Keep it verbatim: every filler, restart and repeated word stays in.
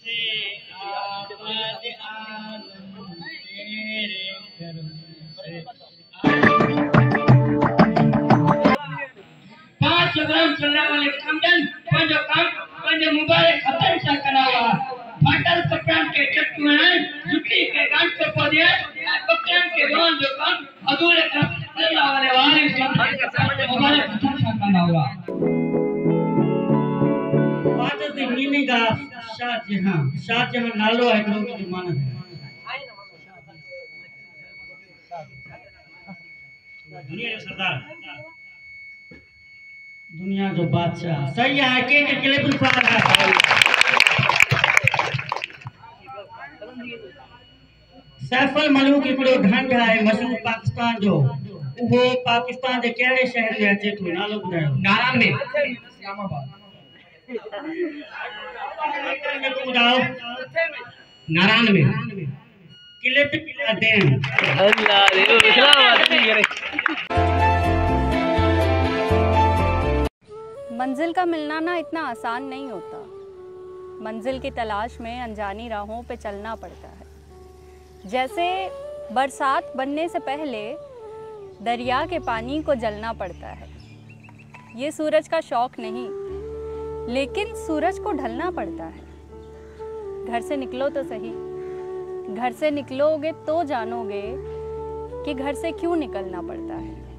पांच ग्राम चलने वाले कंजन पंजो काम पंजो मुबारक खतन सा कनावा फाटल कप्तान के चट्टू हैं जुटी के कांच को पौधे कप्तान के दोन जो काम अधूरे चलने वाले वारिस मुबारक खतन सा कनावा पांच दिन नीनी का शाहजहां शाहजहां नालो है लोग की मानत है दुनिया के सरदार दुनिया जो बादशाह सही है के के किले पर फाड़ है सैफल मलूक एकड़ो ढंग है मशहूर पाकिस्तान जो वो पाकिस्तान के केड़े शहर में अचे तो नालो बुधायो नारायण में इस्लामाबाद बुधाओ नारायण में किले पे देन अल्लाह रे इस्लामाबाद मंजिल का मिलना ना इतना आसान नहीं होता। मंजिल की तलाश में अनजानी राहों पे चलना पड़ता है। जैसे बरसात बनने से पहले दरिया के पानी को जलना पड़ता है। ये सूरज का शौक नहीं, लेकिन सूरज को ढलना पड़ता है। घर से निकलो तो सही, घर से निकलोगे तो जानोगे कि घर से क्यों निकलना पड़ता है।